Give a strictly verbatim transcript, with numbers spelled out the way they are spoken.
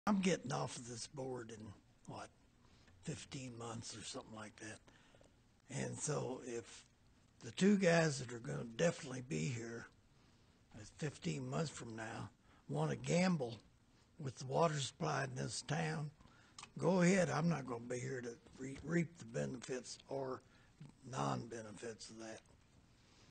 I'm getting off of this board in, what, fifteen months or something like that. And so if the two guys that are going to definitely be here uh, fifteen months from now want to gamble with the water supply in this town, go ahead. I'm not going to be here to re- reap the benefits or non-benefits of that.